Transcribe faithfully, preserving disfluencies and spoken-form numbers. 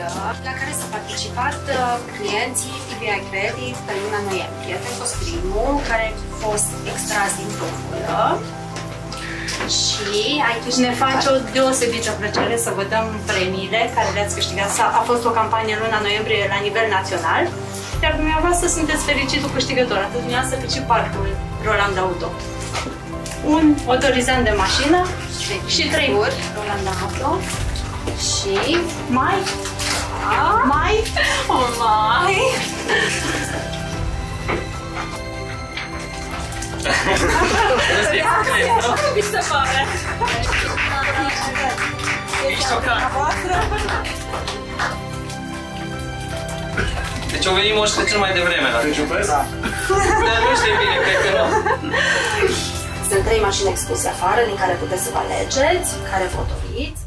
la care s-au participat clienții T V I Credit pe luna noiembrie pentru stream-ul care a fost extras din tombolă. Și aici ne face o deosebită plăcere să vă dăm premiile care le-ați câștigat. A fost o campanie în luna noiembrie la nivel național, iar dumneavoastră sunteți fericitul câștigător, atât dumneavoastră cât și parcul Roland Auto. Un motorizant de mașină și trei ori Roland Auto și mai, a, mai, o mai. Mi se pare. Ești șocat. Deci o venit moștele cel mai devreme la Crăciun. Dar nu știu bine, cred că nu. Sunt trei mașini expuse afară din care puteți să vă alegeți, care vă doriți.